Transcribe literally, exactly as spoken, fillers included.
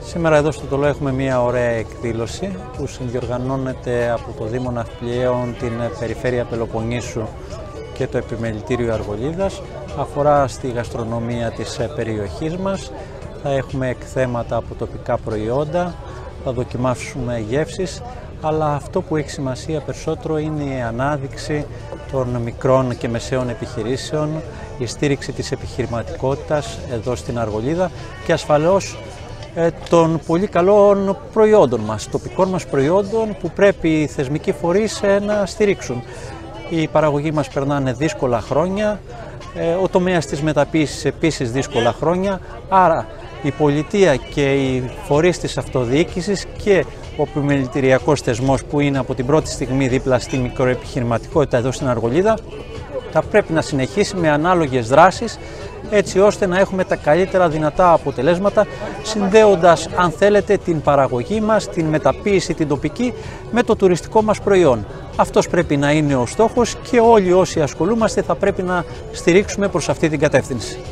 Σήμερα εδώ στο Τολό έχουμε μια ωραία εκδήλωση που συνδιοργανώνεται από το Δήμο Ναυπλιαίων, την Περιφέρεια Πελοποννήσου και το Επιμελητήριο Αργολίδας. Αφορά στη γαστρονομία της περιοχής μας. Θα έχουμε εκθέματα από τοπικά προϊόντα, θα δοκιμάσουμε γεύσεις, αλλά αυτό που έχει σημασία περισσότερο είναι η ανάδειξη των μικρών και μεσαίων επιχειρήσεων, η στήριξη της επιχειρηματικότητας εδώ στην Αργολίδα και ασφαλώς των πολύ καλών προϊόντων μας, τοπικών μας προϊόντων που πρέπει οι θεσμικοί φορείς να στηρίξουν. Οι παραγωγοί μας περνάνε δύσκολα χρόνια, ο τομέας της μεταποίησης επίσης δύσκολα χρόνια, άρα η πολιτεία και οι φορείς της αυτοδιοίκησης και ο επιμελητηριακός θεσμός που είναι από την πρώτη στιγμή δίπλα στη μικροεπιχειρηματικότητα εδώ στην Αργολίδα θα πρέπει να συνεχίσει με ανάλογες δράσεις έτσι ώστε να έχουμε τα καλύτερα δυνατά αποτελέσματα, συνδέοντας, αν θέλετε, την παραγωγή μας, την μεταποίηση την τοπική με το τουριστικό μας προϊόν. Αυτός πρέπει να είναι ο στόχος και όλοι όσοι ασχολούμαστε θα πρέπει να στηρίξουμε προς αυτή την κατεύθυνση.